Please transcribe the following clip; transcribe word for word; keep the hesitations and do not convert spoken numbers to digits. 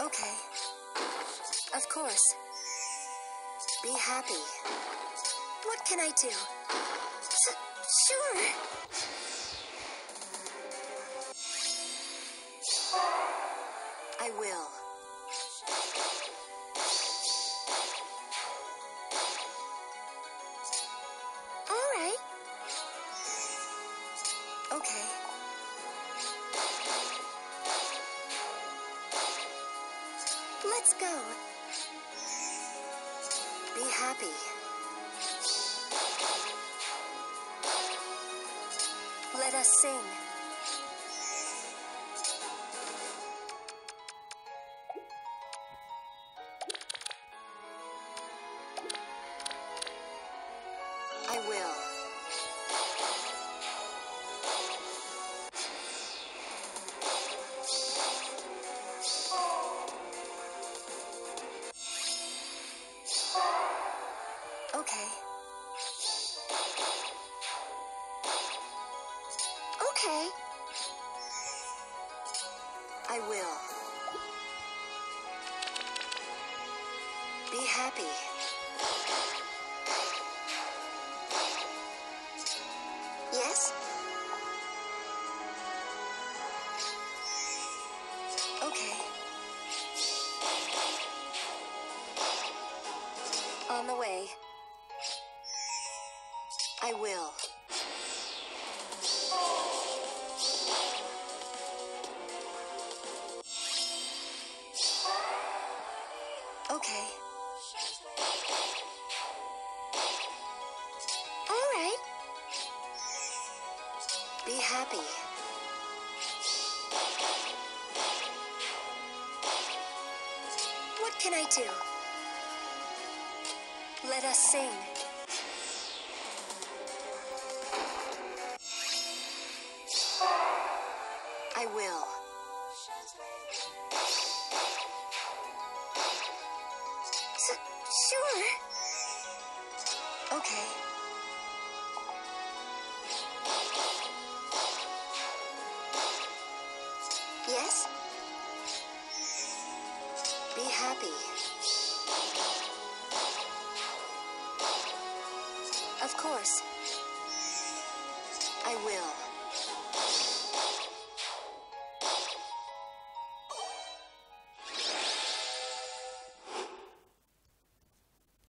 Okay. Of course. Be happy. What can I do? S- sure. I will. All right. Okay. Let's go. Be happy. Let us sing. I will. Okay. Okay. I will. Be happy. Yes? Okay. On the way. I will. Okay. All right. Be happy. What can I do? Let us sing. I will. S- sure. Okay. Yes? Be happy. Of course. I will.